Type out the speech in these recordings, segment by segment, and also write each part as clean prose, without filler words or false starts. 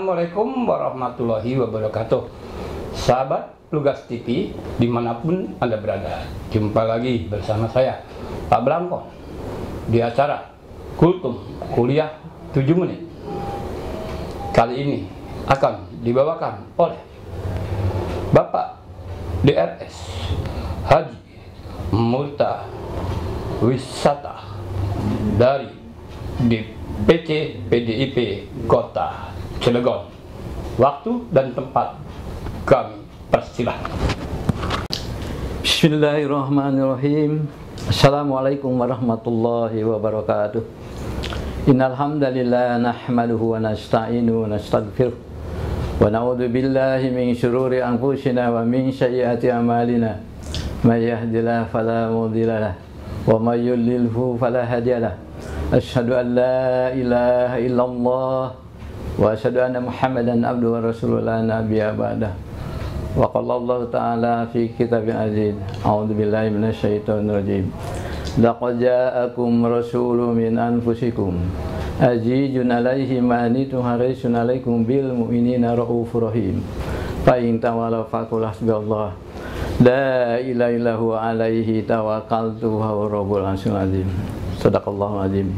Assalamualaikum warahmatullahi wabarakatuh. Sahabat Lugas TV dimanapun Anda berada, jumpa lagi bersama saya Pak Blangkon di acara Kultum Kuliah 7 Menit. Kali ini akan dibawakan oleh Bapak DRS Haji Multa Wisata dari DPC PDIP Kota Cilegon. Waktu dan tempat kami persilahkan. Bismillahirrahmanirrahim. Assalamualaikum warahmatullahi wabarakatuh. Innal hamdalillah nahmaduhu wa nasta'inu wa nastaghfiruh wa na'udzu billahi min shururi anfusina wa min sayyiati a'malina. May yahdihillahu fala mudilla lahu wa may yudlilhu fala hadiya lahu. Asyhadu an la ilaha illallah wa asyhadu anna Muhammadan abduhu wa rasuluhu la nabiyya ba'dahu. Wa qala Allah ta'ala fi kitabin aziz. A'udzu billahi minasyaitonir rajim. Laqad ja'akum rasulun min anfusikum azizun 'alaihi ma anittum harisun 'alaikum bil mu'minina raufur rahim. Fa in tawallaw faqul hasbiyallah la ilaha illa huwa 'alaihi tawakkaltu wa huwa rabbul 'arsyil 'azim. Shadaqallahul 'azim.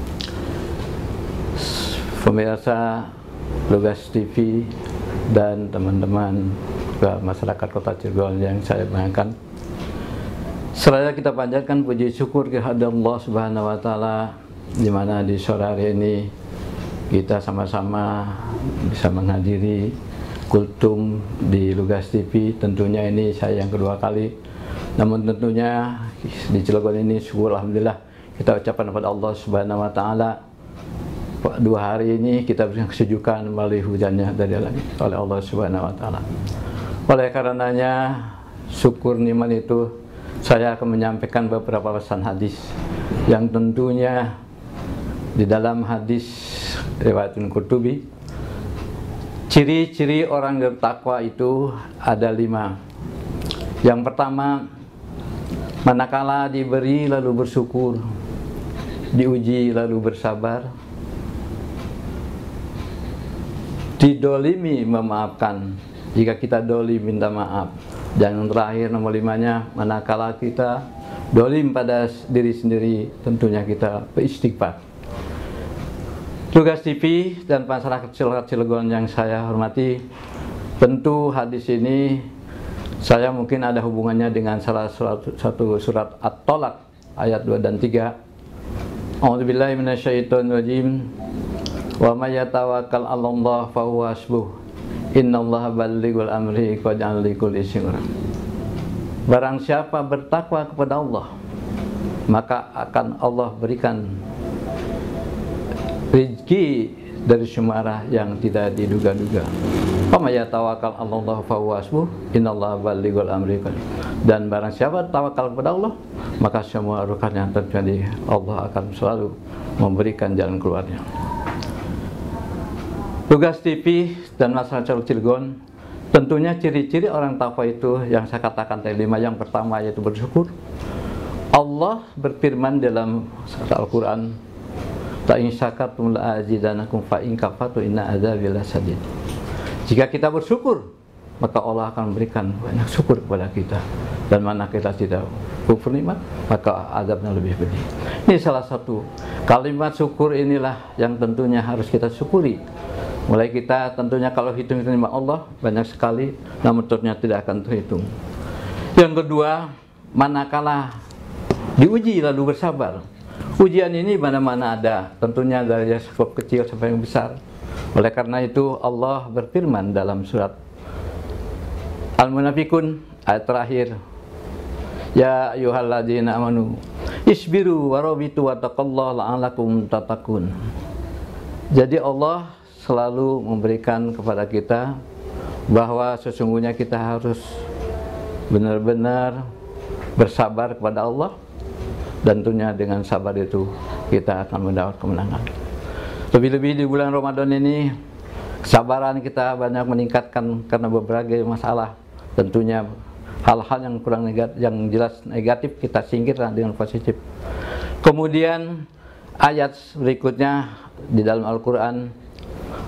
Pemirsa Lugas TV dan teman-teman masyarakat Kota Cilegon yang saya banggakan, seraya kita panjatkan puji syukur kehadirat Allah Subhanahu wa taala, di mana di sore hari ini kita sama-sama bisa menghadiri kultum di Lugas TV. Tentunya ini saya yang kedua kali, namun tentunya di Cilegon ini syukur alhamdulillah kita ucapkan kepada Allah Subhanahu wa taala. 2 hari ini kita berikan kesejukan melalui hujannya dari oleh Allah Subhanahu wa taala. Oleh karenanya syukur nikmat itu, saya akan menyampaikan beberapa pesan hadis yang tentunya di dalam hadis riwayat Qurtubi, ciri-ciri orang bertakwa itu ada 5. Yang pertama, manakala diberi lalu bersyukur, diuji lalu bersabar, didolimi memaafkan. Jika kita dolim minta maaf. Dan yang terakhir nomor 5-nya, manakala kita dolim pada diri sendiri, tentunya kita beristighfar. Lugas TV dan masyarakat Cilegon yang saya hormati, tentu hadis ini saya mungkin ada hubungannya dengan salah satu surat At-Tolak ayat 2 dan 3. A'udzubillahi minasyaitonirrajim. Wa may yatawakkal 'alallahi fa huwa hasbuh. Innallaha ballighul amri qad ja'ala likulli syai'in. Barang siapa bertakwa kepada Allah, maka akan Allah berikan rezeki dari semua arah yang tidak diduga-duga. Wa may yatawakkal 'alallahi fa huwa hasbuh. Innallaha ballighul amri. Dan barang siapa tawakal kepada Allah, maka semua urusan yang terjadi Allah akan selalu memberikan jalan keluarnya. Lugas TV dan masyarakat Cilegon, tentunya ciri-ciri orang takwa itu yang saya katakan tadi 5. Yang pertama yaitu bersyukur. Allah berfirman dalam surat Al-Quran, "La in syakartum la azidanakum fa in kafartum inna adzabi lasyadid." Jika kita bersyukur, maka Allah akan memberikan banyak syukur kepada kita. Dan mana kita tidak kufur nikmat, maka azabnya lebih pedih. Ini salah satu kalimat syukur, inilah yang tentunya harus kita syukuri. Mulai kita tentunya kalau hitung nikmat Allah banyak sekali, namun ternyata tidak akan terhitung. Yang kedua, manakala diuji lalu bersabar. Ujian ini mana-mana ada, tentunya dari yang kecil sampai yang besar. Oleh karena itu Allah berfirman dalam surat Al-Munafikun ayat terakhir, ya ayyuhalladzina amanu isbiru warabitu wattaqallaha la'allakum tattaqun. Jadi Allah selalu memberikan kepada kita bahwa sesungguhnya kita harus benar-benar bersabar kepada Allah, dan tentunya dengan sabar itu kita akan mendapat kemenangan. Lebih-lebih di bulan Ramadan ini, kesabaran kita banyak meningkatkan karena berbagai masalah. Tentunya hal-hal yang kurang negatif, yang jelas negatif kita singkirkan dengan positif. Kemudian ayat berikutnya di dalam Al-Quran,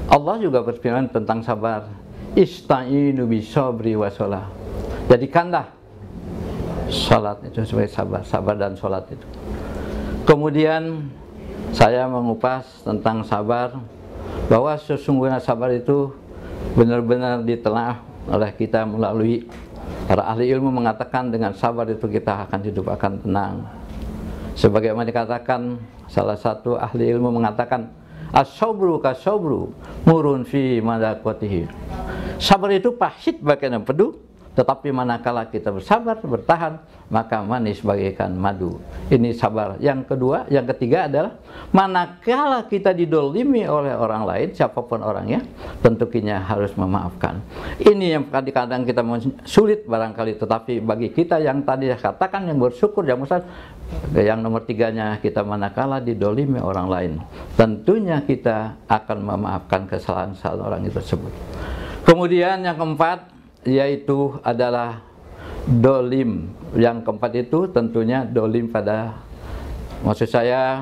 Allah juga berfirman tentang sabar, ista'inu bisabri wassalah. Jadikanlah salat itu sebagai sabar dan salat itu. Kemudian saya mengupas tentang sabar, bahwa sesungguhnya sabar itu benar-benar ditelaah oleh kita melalui para ahli ilmu mengatakan dengan sabar itu kita akan hidup akan tenang. Sebagaimana dikatakan salah satu ahli ilmu mengatakan, as-sabru kas-sabru murun fi madaqatihi. Sabar itu pahit bagaikan pedu, tetapi manakala kita bersabar, bertahan, maka manis bagaikan madu. Ini sabar. Yang kedua, yang ketiga adalah manakala kita didolimi oleh orang lain, siapapun orangnya, tentunya harus memaafkan. Ini yang kadang-kadang kita sulit barangkali, tetapi bagi kita yang tadi saya katakan, yang bersyukur, yang besar, yang nomor tiganya, kita manakala didolimi orang lain, tentunya kita akan memaafkan kesalahan-kesalahan orang itu tersebut. Kemudian yang keempat, yaitu adalah dolim. Yang keempat itu tentunya dolim pada, maksud saya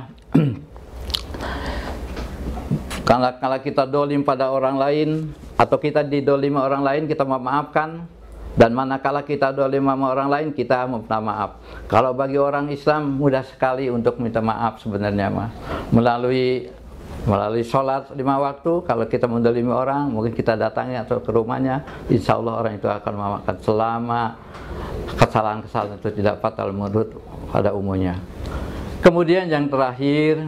kalau kita dolim pada orang lain atau kita didolimi orang lain, kita memaafkan. Dan manakala kita dolim sama orang lain, kita minta maaf. Kalau bagi orang Islam mudah sekali untuk minta maaf sebenarnya, melalui sholat 5 waktu. Kalau kita mendolimi orang, mungkin kita datangi atau ke rumahnya, insya Allah orang itu akan memaafkan selama kesalahan-kesalahan itu tidak fatal menurut pada umumnya. Kemudian yang terakhir,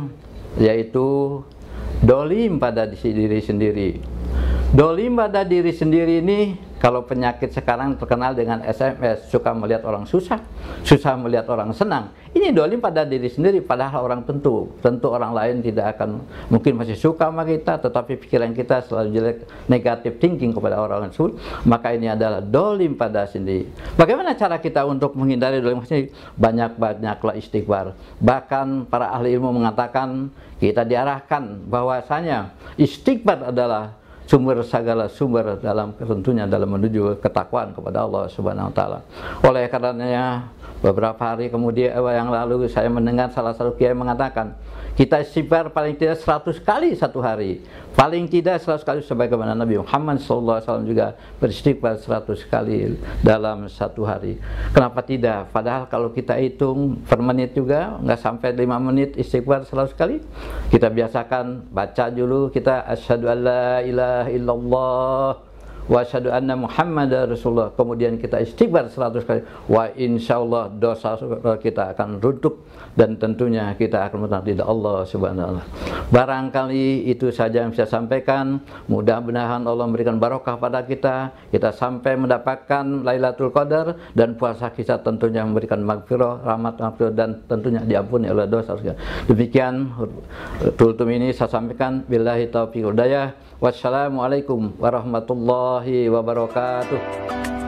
yaitu dolim pada diri sendiri. Dolim pada diri sendiri ini, kalau penyakit sekarang terkenal dengan SMS, suka melihat orang susah melihat orang senang. Ini dolim pada diri sendiri, padahal orang tentu orang lain tidak akan, mungkin masih suka sama kita, tetapi pikiran kita selalu jelek, negatif thinking kepada orang tersebut. Maka ini adalah dolim pada sendiri. Bagaimana cara kita untuk menghindari dolim sendiri? Banyak-banyaklah istighfar. Bahkan para ahli ilmu mengatakan, kita diarahkan bahwasanya istighfar adalah sumber segala sumber dalam, tentunya dalam menuju ketakwaan kepada Allah Subhanahu wa taala. Oleh karenanya beberapa hari kemudian yang lalu saya mendengar salah satu kiai mengatakan, kita istighfar paling tidak 100 kali satu hari. Paling tidak 100 kali, sebagaimana Nabi Muhammad SAW juga beristighfar 100 kali dalam satu hari. Kenapa tidak? Padahal kalau kita hitung per menit juga nggak sampai 5 menit istighfar 100 kali. Kita biasakan baca dulu, kita asyhadu alla ilaha illallah wa asyhadu anna Muhammadar Rasulullah. Kemudian kita istighfar 100 kali. Wa insyaallah dosa kita akan runtuh dan tentunya kita akan menang Allah Subhanahu wa taala. Barangkali itu saja yang saya sampaikan. Mudah-mudahan Allah memberikan barokah pada kita. Kita sampai mendapatkan Lailatul Qadar, dan puasa kita tentunya memberikan maghfirah, rahmat, dan tentunya diampuni oleh dosa. Demikian kultum ini saya sampaikan. Billahi taufiq wal hidayah. Wassalamualaikum warahmatullahi wabarakatuh.